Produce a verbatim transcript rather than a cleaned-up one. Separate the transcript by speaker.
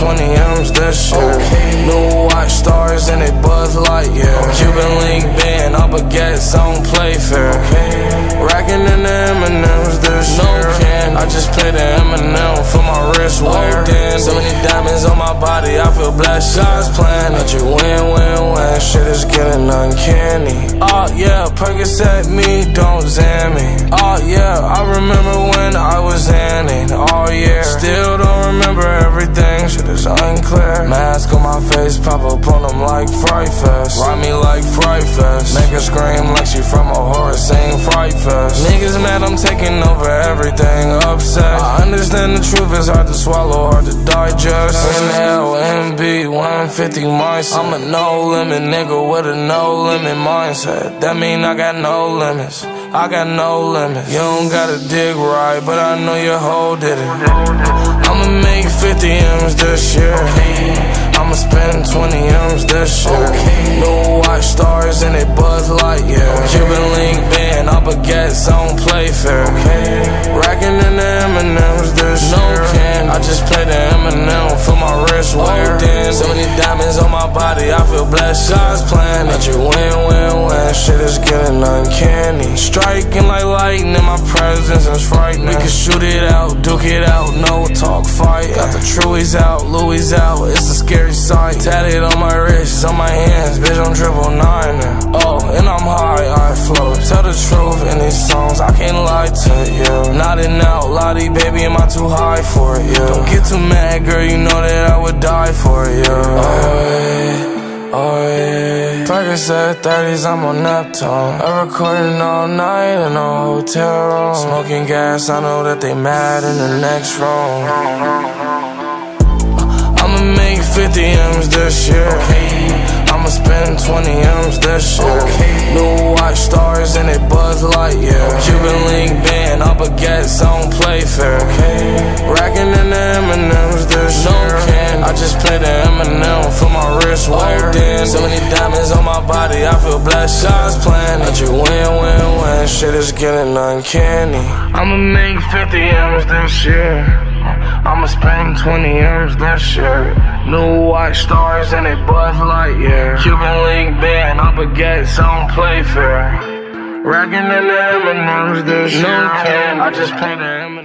Speaker 1: twenty M's this year. Okay. New watch, stars in it, Buzz Lightyear. Okay. Cuban link band, up baguettes, I don't play fair. Okay. Racking in the M and M's this no year. Can. I just play the M and M for my wrist wear. Oh, so many diamonds on my body, I feel blessed. God's plan that you win, win, win. Shit is getting uncanny. Oh yeah, Percocet me, don't zam me. Oh yeah, I remember when I was in it. Oh yeah, still don't remember everything. Shit is unclear. Mask on my face, pop up on them like Fright Fest. Ride me like Fright Fest. Make her scream like she from a horror scene. Fright Fest. Niggas mad, I'm taking over everything. Upset. I understand the truth is hard to swallow, hard to digest. Inhale, M B, one fifty mindset. I'm a no limit nigga with a no limit mindset. That mean I got no limits. I got no limits. You don't gotta dig right, but I know your hoe did it. I'ma make fifty M's this year. I'ma spend twenty M's this year. New watch, stars in it, Buzz Lightyear. Cuban link band, up baguettes, I don't play fair. Racking in the M and M's this year. Can. I just play the M and M for my wrist wear. So many diamonds on my body, I feel blessed. God's plan that you win, win, win. Shit is getting uncanny. Striking like lightning, my presence is frightening. We can shoot it out, duke it out, no talk, fight. Got the Truies out, Louis out, it's a scary sight. Tatted on my wrists, on my hands, bitch, I'm triple nine. Oh, and I'm high, I float. Tell the truth in these songs, I can't lie to you. Nodding out, Lottie, baby, am I too high for you? Don't get too mad, girl, you know that I would die for you. Oh, yeah, oh, yeah. Percocet thirties, I'm on Neptune. I'm recording all night in a hotel room. Smoking gas, I know that they mad in the next room. I'ma make fifty M's this year. I'ma spend twenty M's this year. New watch, stars in it, Buzz Lightyear. Cuban link band, up baguettes, I don't play fair. Racking in the M and M's this year. I just play the M and M for my wrist wear. So many diamonds on my body, I feel blessed. God's plan that you win, win, win. Shit is getting uncanny. I'ma make fifty M's this year. I'ma spend twenty M's this year. New watch, stars in it, Buzz Lightyear. Cuban link band, up baguettes, I don't play fair. Racking in the M and M's this year. I just play the M and M's.